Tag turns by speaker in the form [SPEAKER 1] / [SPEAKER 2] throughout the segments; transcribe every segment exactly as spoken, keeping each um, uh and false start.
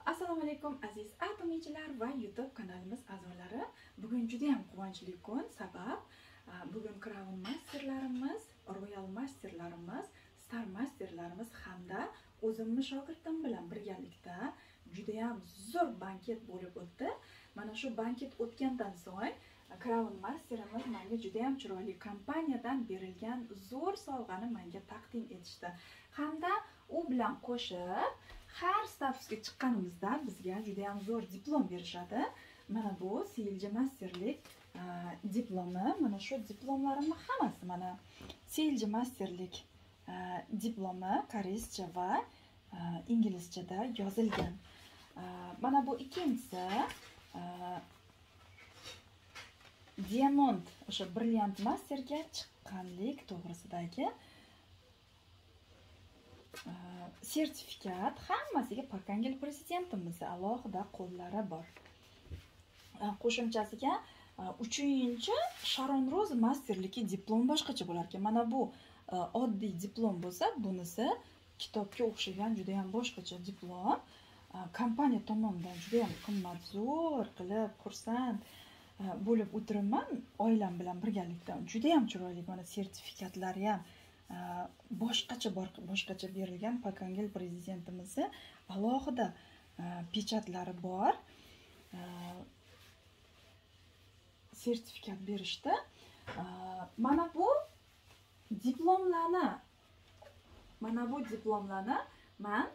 [SPEAKER 1] Assalomu alaykum aziz atomiychilar va YouTube kanalimiz a'zolari. Bugun juda ham quvonchli kun, sabab bugun Crown masterlarimiz, Royal masterlarimiz, Star masterlarimiz hamda o'zimni shogirdim bilan birgalikda juda ham zo'r banket bo'lib o'tdi. Mana shu banket o'tgandan so'ng Crown masterimiz menga juda ham chiroyli kompaniyadan berilgan zo'r sovg'ani menga taqdim etishdi. Hamda u bilan qo'shib har statusga chiqqanimizda bizga juda ham zo'r diplom berishadi. Mana bu Seyilji masterlik diplomi. Mana shu diplomlarimni hammasi mana Seyilji masterlik diplomi koreyscha va inglizchada yozilgan. Mana bu ikkinchisi Diamond o'sha Brilliant masterga chiqqanlik to'g'risidagi sertifikat. Hammasiga Parkangel prezidentimizning alohida qo'llari bor. Qo'shimchasiga uchinchi Sharon Rose masterligi diplom boshqacha bo'lar ekan. Mana bu oddiy diplom bo'lsa, bunisi kitobga o'xshagan juda ham boshqacha diplom. Kompaniya tomonidan juda ham qimmat, zo'r qilib xursand bo'lib o'tiribman oilam bilan birgalikda. Juda ham chiroyli mana sertifikatlari ham boshqacha boshqacha berilgan. Parkangel prezidentimizning alohida pechatlari bor. Sertifikat berishdi. Mana bu diplomlarni mana bu diplomlarni men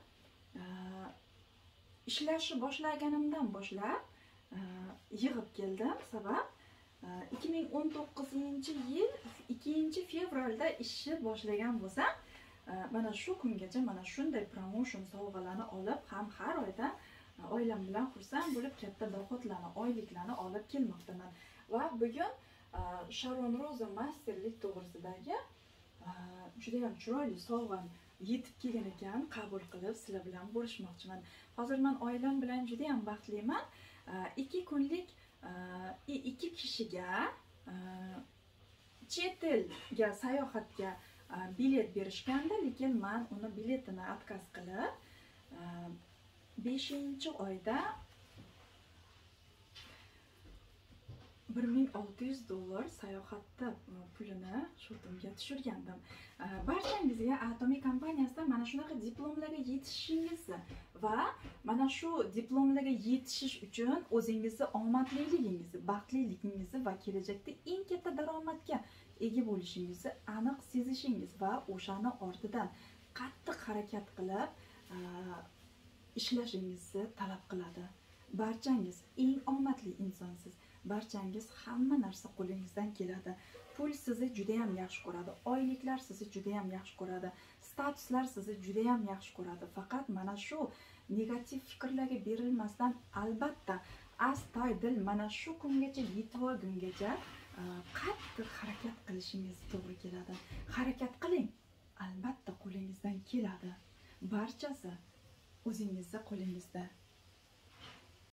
[SPEAKER 1] ishlashni boshlaganimdan boshlab yig'ib keldim. Sabab ikki ming o'n to'qqizinchi yil ikkinchi fevralda ishni boshlagan bo'lsam, mana shu kungacha mana shunday promotion sovg'alarni olib, ham har oyda oilam bilan xursand bo'lib katta do'xatlarni, oyliklarni olib kelmoqdaman. Va bugun Sharon Rose masterlik to'g'risidagi juda ham chiroyli sovg'am yetib kelgan ekan, qabul qilib sizlar bilan bo'lishmoqchiman. Hozir men oilam bilan juda ham baxtliman. ikki kunlik ikki kishiga chet elga sayohatga bilet berishganda, lekin men uni biletini отказ qilib beshinchi oyda bir ming olti yuz dollar sayohatda pulini shurtimga tushirgandim. Barchangizga Atomiy kompaniyasidan mana shunaqa diplomlarga yetishishingizni va mana shu diplomlarga yetishish uchun o'zingizni omadliligingizni, baxtliligingizni va kelajakda eng katta daromadga ega bo'lishingizni aniq sezishingiz va o'shani ortidan qattiq harakat qilib ishlashingizni talab qiladi. Barchangiz eng omadli insonsiz. Barchangiz hamma narsa qo'lingizdan keladi. Pul sizni juda ham yaxshi ko'radi. Oyliklar sizni juda ham yaxshi ko'radi. Statuslar sizni juda ham yaxshi ko'radi. Faqat mana shu negativ fikrlarga berilmasdan, albatta astoydil mana shu kungacha yetib olgungacha qattiq harakat qilishingiz to'g'ri keladi. Harakat qiling. Albatta qo'lingizdan keladi. Barchasi o'zingizning qo'lingizda.